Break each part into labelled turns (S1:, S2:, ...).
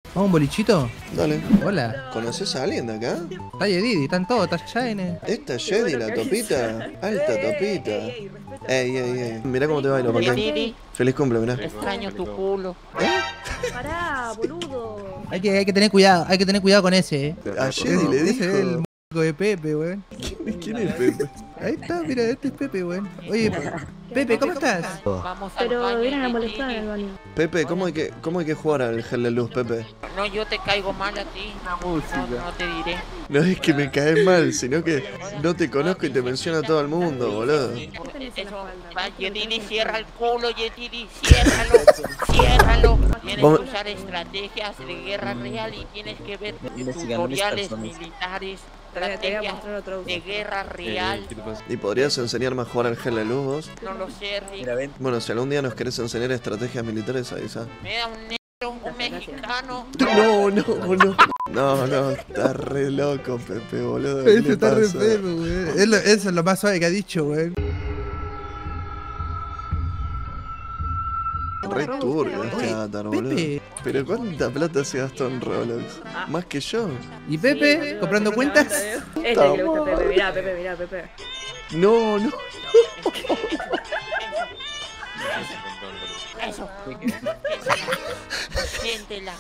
S1: ¿Vamos a un bolichito?
S2: Dale.
S1: Hola.
S2: ¿Conoces a alguien de acá?
S1: Está Yedidi, están todos, está Shine.
S2: Esta Jedi, la topita. Alta topita. Ey. Mirá cómo te bailo,
S3: Oye,
S2: Martín.
S3: Didi,
S2: Feliz cumple, mirá.
S3: extraño tu culo.
S4: Pará, boludo.
S1: Hay que tener cuidado, hay que tener cuidado con ese,
S2: A Jedi le
S1: Ese es el
S2: dijo.
S1: m***o de Pepe, weón.
S2: ¿Quién es Pepe?
S1: Ahí está, mira, este es Pepe, weón. Oye, Pepe, ¿cómo estás?
S3: Vamos al
S4: Pero
S3: baño,
S4: vienen a
S3: Didi.
S4: molestar al baño.
S2: Pepe, ¿cómo hay que jugar al gel de luz, Pepe?
S3: No, yo te caigo mal a ti. No te diré.
S2: No es que me caes mal, sino que no te conozco y te menciona todo el mundo, boludo.
S3: Eso, va, Yedidi, cierra el culo, Yedidi, ciérralo. Tienes
S2: Vamos-
S3: que usar estrategias de guerra real y tienes que ver tutoriales militares,
S4: Te voy a
S3: estrategias
S4: mostrar otro
S3: de guerra real.
S2: ¿Y podrías enseñarme a jugar al gel de luz vos?
S3: No lo sé, Rick.
S2: Bueno, si algún día nos querés enseñar estrategias militares, avisa.
S3: Me da un negro, un mexicano.
S2: No, estás re loco, Pepe, boludo. ¿Qué
S1: Ese
S2: le
S1: está re
S2: pasa?
S1: enfermo, weón. Eso es lo más suave que ha dicho, weón.
S2: Re turbio este avatar, boludo.
S1: Pepe.
S2: Pero ¿cuánta plata se gastó en Roblox? ¿Más que yo?
S1: ¿Y Pepe? ¿Comprando cuentas?
S4: Este que le gusta a Pepe. Mirá, Pepe.
S2: No.
S3: Eso. Siéntela.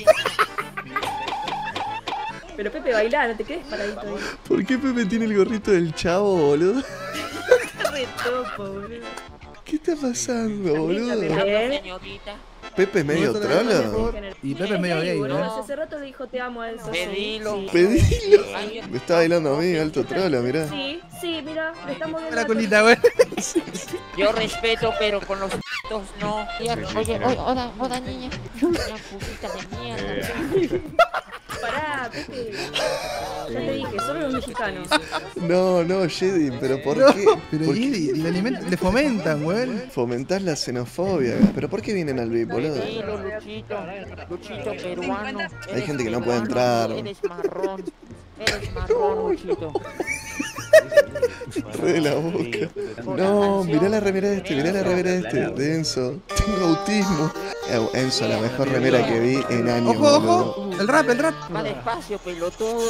S4: Pero Pepe, bailá, no te quedes paradito ahí.
S2: ¿Por qué Pepe tiene el gorrito del chavo, boludo?
S4: Re topo, boludo.
S2: ¿Qué está pasando, boludo?
S3: Señorita.
S2: Pepe es medio trolo.
S1: Y Pepe es medio gay,
S4: boludo.
S1: ¿no?
S4: Hace rato le dijo te amo a eso.
S3: Pedilo.
S4: Sí.
S2: Pedilo. Me está bailando a mí, alto trolo, mirá.
S4: Sí, mira, le estamos viendo
S1: La colita, weón.
S3: Yo respeto, pero con los p***os no. Oye, hola, niña. Una putita de mierda.
S4: Pará, Pepe. Ya te dije, solo los mexicanos.
S2: No, Jedi, pero ¿por
S1: No,
S2: qué?
S1: pero
S2: ¿Por qué
S1: le fomentan, weón.
S2: fomentás la xenofobia? ¿Pero por qué vienen al VIP, boludo?
S3: Pedilo, Luchito peruano.
S2: Hay gente que no puede entrar.
S3: Eres marrón, Luchito.
S2: Re de la boca. No, mirá la remera de este, de Enzo. Tengo autismo. Enzo, la mejor remera que vi en años,
S1: Ojo,
S2: boludo.
S1: ojo. El rap.
S3: Va despacio, pelotudo.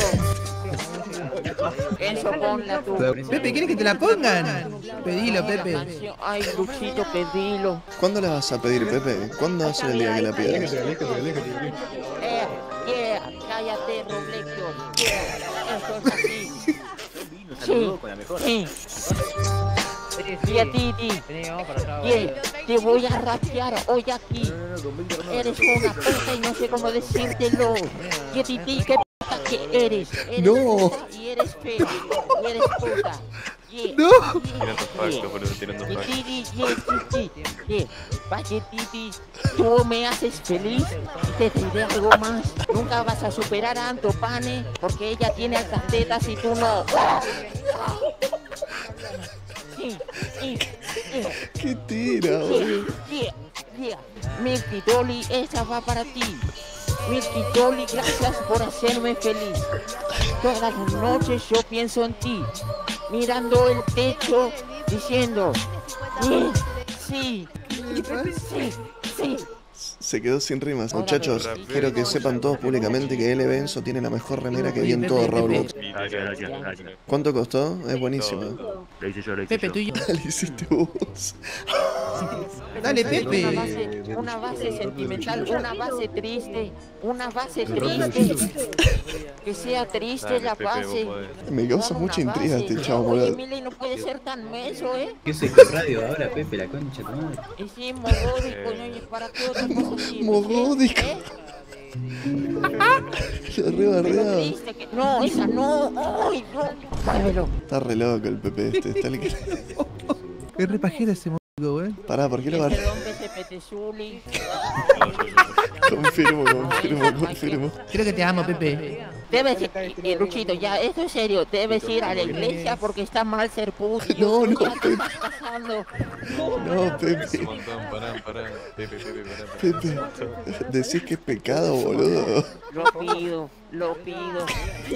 S3: Eso, ponla tú.
S1: Pepe, ¿quieres que te la pongan? Pedilo, Pepe.
S3: Ay, Luchito, pedilo.
S2: ¿Cuándo la vas a pedir, Pepe? ¿Cuándo va a ser el día que la pidas?
S3: Cállate, Roblecchio. Esto es así. Sí. Titi, te voy a rapear hoy aquí. Eres una puta y no sé cómo decírtelo. Titi, ¿qué puta que eres?
S2: No.
S3: Puta y eres fea. Y eres puta.
S1: No.
S3: Vaya, Titi, tú me haces feliz y te diré algo más. Nunca vas a superar a Antopane porque ella tiene altas tetas y tú no.
S2: ¿Qué tira, boludo?
S3: Milky Dolly, esa va para ti. Milky Dolly, gracias por hacerme feliz. Todas las noches yo pienso en ti, mirando el techo, diciendo, sí.
S2: Se quedó sin rimas. Muchachos, quiero que sepan todos públicamente que L. Benzo tiene la mejor remera que vi en todo Roblox. ¿Cuánto costó? Es buenísima.
S1: Pepe, tú y yo.
S2: La hiciste vos.
S1: Dale, Pepe.
S3: Una base sentimental, una base triste. Que sea triste la base.
S2: Me causa mucha intriga este chavo,
S3: Oye,
S2: boludo.
S3: Milly, no puede ser tan menso, ¿eh?
S5: ¿Qué soy con radio ahora, Pepe, la concha de tu madre?
S3: Y sí, mogódico, ¿no? ¿Para qué otra cosa sirve?
S2: Mogódico.
S3: ¿Eh?
S2: Lo re bardeado.
S3: Triste que... No, esa no. Ay, no. Muévelo.
S2: Está re loco el Pepe este. Está el que...
S1: Qué repajera ese módico, weón.
S2: Pará, ¿por qué lo bardeó?
S3: Perdón, ese petezuli.
S2: Confirmo.
S1: Creo que te amo, Pepe.
S3: Debes ir, Luchito, ya, esto es serio. Debes ir a la iglesia porque está mal ser puto.
S2: No,
S3: ¿Qué
S2: Pepe.
S3: estás pasando?
S2: No, Pepe. Pepe. Decís que es pecado, boludo.
S3: Lo pido.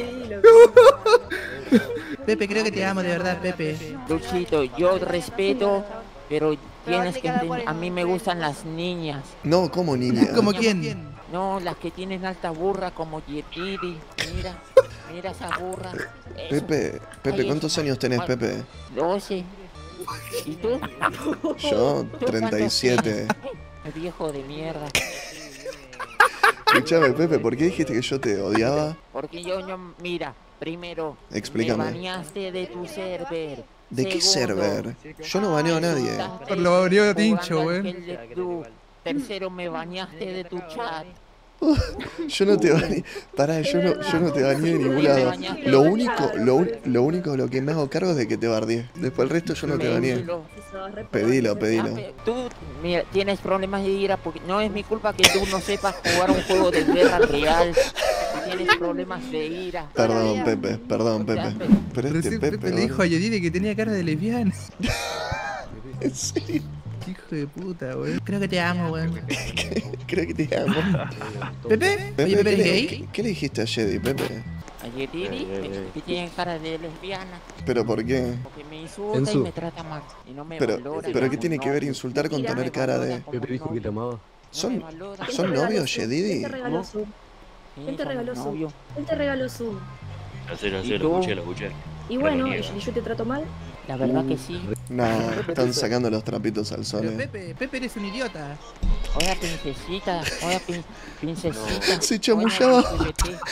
S1: Pepe, creo que te amo, de verdad, Pepe.
S3: Luchito, yo respeto, pero tienes que entender, a mí me gustan las niñas.
S2: No, ¿cómo niña?
S1: ¿Como quién?
S3: No, las que tienen alta burra como Yetiri. Mira esa burra. Eso.
S2: Pepe,
S3: Ahí
S2: ¿cuántos
S3: es.
S2: años tenés, Pepe?
S3: 12. ¿Y tú?
S2: Yo,
S3: ¿Tú
S2: 37.
S3: cuántos? Viejo de mierda.
S2: Escuchame, Pepe, ¿por qué dijiste que yo te odiaba?
S3: Porque yo, mira, primero,
S2: Explícame.
S3: me baneaste de tu server.
S2: ¿De qué
S3: Segundo,
S2: server? Yo no baneo a nadie.
S3: insultaste
S1: Por lo baneó
S3: jugando
S1: Tincho,
S3: al
S1: weón.
S3: Hell de Club. Tercero, me baneaste de tu chat.
S2: Yo no te baneé. Pará, yo no te baneé de ningún lado. Lo único de lo que me hago cargo es de que te bardeé. Después el resto yo no te baneé. Pedilo.
S3: Tú mira, tienes problemas de ira porque no es mi culpa que tú no sepas jugar un juego de guerra real. Tienes problemas de ira.
S2: Perdón, Pepe. Pero
S1: Pero
S2: este
S1: sí,
S2: Pepe,
S1: Pepe le dijo a
S2: boludo.
S1: Yediri que tenía cara de lesbiana.
S2: ¿En serio?
S1: Hijo de puta, weón. Creo que te amo, weón.
S2: Creo que te amo.
S1: ¿Pepe?
S2: Pepe,
S1: Oye, Pepe, ¿eres
S2: ¿qué
S1: gay?
S2: qué le dijiste a Jedi, Pepe?
S3: A Yetiri, que tiene cara de lesbiana.
S2: ¿Pero por qué?
S3: Porque me insulta y me trata mal. Y no me valora.
S2: Pero ¿qué tiene que ver insultar con tener cara de...?
S6: Pepe dijo que te amaba.
S2: ¿Son novios, Jedidi?
S4: ¿Quién te regaló Zoom? ¿Quién te regaló Zoom? ¿Quién te regaló Zoom?
S6: Lo escuché.
S4: Y bueno,
S6: Pero
S4: ¿y yo te trato mal?
S3: La verdad que sí.
S2: No, están sacando los trapitos al sol.
S1: Pero Pepe eres un idiota.
S3: Hola, princesita. Hola, princesita.
S2: Se chamullaba.
S3: Hola,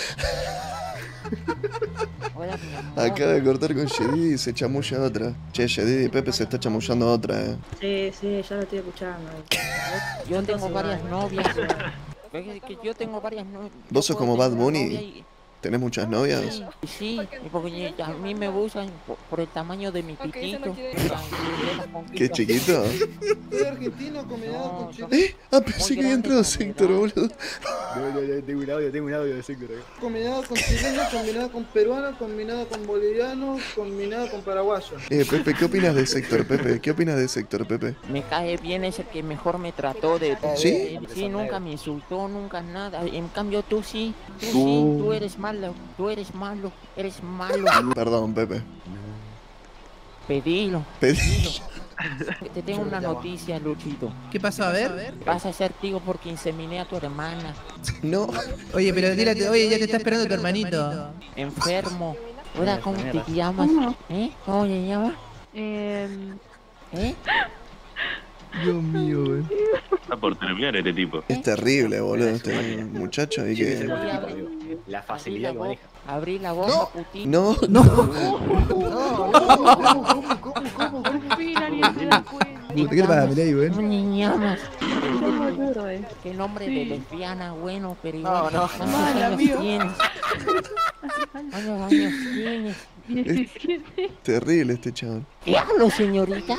S3: Hola, mi amor.
S2: Acaba de cortar con Jedidi y se chamulla otra. Che, Jedidi, Pepe se está chamullando otra,
S4: Sí, ya lo estoy escuchando.
S3: Yo tengo varias novias. Que yo tengo varias novias.
S2: ¿Vos sos como Bad Bunny? ¿Tenés muchas novias?
S3: Sí, porque a mí me usan por el tamaño de mi pitito.
S2: ¿Qué chiquito?
S7: Soy argentino combinado con chileno.
S2: Ah, pensé que había entrado Sector, boludo.
S6: Tengo un audio de Sector.
S7: Combinado con chileno, combinado con peruano, combinado con boliviano, combinado con paraguayo.
S2: Pepe, ¿qué opinas de Sector, Pepe? ¿Qué opinas de Sector, Pepe?
S3: Me cae bien, es el que mejor me trató de...
S2: ¿Sí?
S3: Sí, nunca me insultó, nunca nada. En cambio tú sí, tú eres malo, eres malo.
S2: Perdón, Pepe.
S3: Pedilo. Te tengo una noticia, Luchito.
S1: ¿Qué pasó? A ver.
S3: Vas a ser tío porque inseminé a tu hermana.
S2: No.
S1: Oye, pero dile, oye, ya te está esperando tu hermanito.
S3: Enfermo. Hola, ¿cómo te llamas? ¿Cómo te llamas?
S1: Dios mío, weón.
S6: Está por terminar este tipo.
S2: Es terrible, boludo, este muchacho. Y que...
S5: La facilidad que maneja.
S3: Abrí la boca, putito.
S2: No.
S1: ¿Qué te pasa, Milei, weón?
S3: ¿Cómo te llamas?
S4: Duro,
S3: Qué nombre de lesbiana, bueno, pero igual. ¿Cuántos años tienes? ¿Cuántos años tienes?
S2: Es terrible este chaval.
S3: ¿Qué hablo, señorita?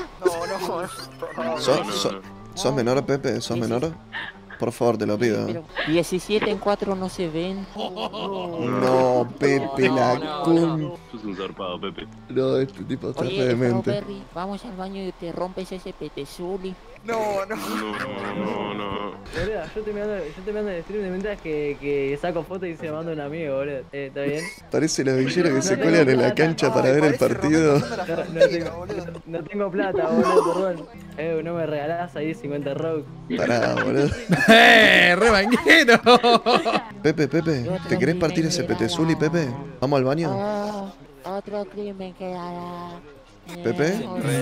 S2: ¿Sos menor, Pepe? ¿Sos menor? Por favor, te lo pido.
S3: Pero 17 en 4 no se ven.
S2: No, Pepe, la con...
S6: Sos un zarpado, Pepe.
S2: No, este tipo está
S3: Oye,
S2: demente.
S3: Strawberry, vamos al baño y te rompes ese petezuli.
S6: No.
S8: Boludo, yo te mando el stream de mientras que saco fotos y se manda un amigo, boludo. ¿Está bien?
S2: Parece los villeros que se cuelan en la cancha para ver el partido.
S8: No tengo plata, boludo, perdón. No me regalás ahí 50 rocks.
S2: Pará, boludo.
S1: ¡Re banquero!
S2: Pepe, ¿te querés partir ese petezuli, Pepe? ¿Vamos al baño?
S3: Oh, otro crimen que hará.
S2: ¿Pepe?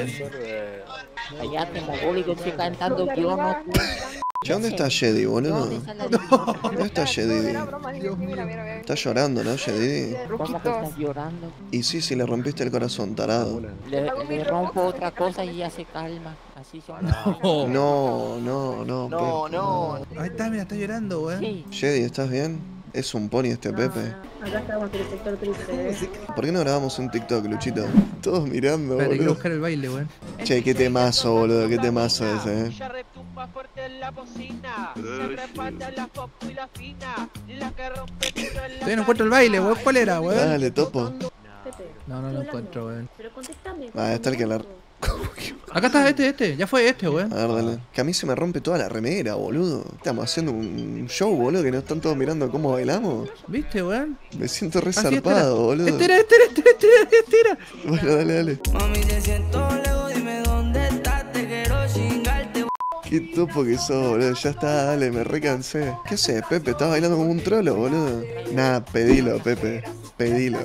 S3: Allá tengo bólico, estoy cantando yo no.
S2: Che, ¿dónde está Jedi, boludo? ¿Dónde está Jedi? Está llorando, ¿no, Jedi?
S3: ¿Cómo que estás llorando?
S2: Y sí, le rompiste el corazón, tarado.
S3: Le rompo otra cosa y ya se calma. Así son.
S2: No, Pepe.
S1: Ahí está, mira, está llorando, weón.
S3: Sí.
S2: Jedi, ¿estás bien? Es un pony este Pepe.
S4: Acá estamos en el sector triste,
S2: ¿Por qué no grabamos un TikTok, Luchito? Todos mirando,
S1: Espérate, quiero
S2: boludo.
S1: buscar el baile, weón.
S2: Che, qué temazo, boludo, qué temazo ese,
S9: Ya retumba fuerte en la bocina, se reparte la pop y la fina, la que rompe duro en la
S1: Todavía no encuentro el baile, weón. ¿Cuál era, weón?
S2: Dale, topo.
S4: Pepe.
S1: No lo encuentro, weón.
S4: Pero contestame.
S2: Está el que la...
S1: Acá está este. Ya fue este, weón.
S2: A ver, dale. Que a mí se me rompe toda la remera, boludo. Estamos haciendo un show, boludo, que nos están todos mirando cómo bailamos.
S1: ¿Viste, weón?
S2: Me siento re
S1: Así,
S2: zarpado, boludo.
S1: Estira.
S2: Bueno, dale.
S9: Mami, te siento lejos, dime dónde estás, te quiero chingarte.
S2: ¿Qué Qué topo que sos, boludo. Ya está, dale, me recansé. ¿Qué haces, Pepe? ¿Estás bailando como un trolo, boludo? Nah, pedilo, Pepe. Pedilo.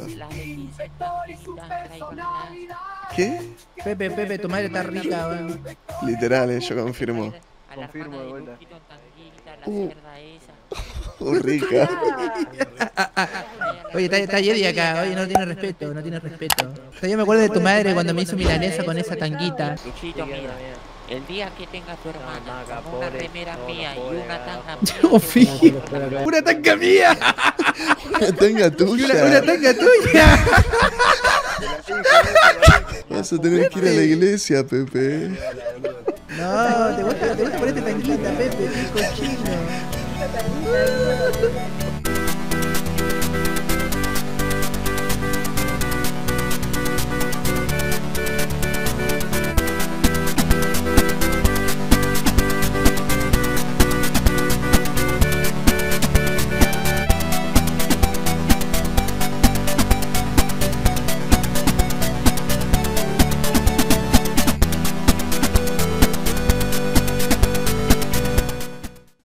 S2: ¿Qué?
S1: Pepe, tu madre está rica, weón.
S2: Literal, yo confirmo.
S5: Confirmo de vuelta.
S2: Rica.
S1: Oye, está Jerry acá, oye, no tiene respeto, no tiene respeto. O sea, yo me acuerdo de tu madre cuando me hizo milanesa con esa tanguita.
S3: Luchito, mira, el día que tenga tu hermana con una remera mía y una tanga mía.
S1: ¡Una tanga mía!
S2: Una tanga tuya.
S1: ¡Una tanga tuya!
S2: Vas a tener que ir a la iglesia, Pepe.
S1: No, te gusta ponerte tanguita, Pepe, qué cochino.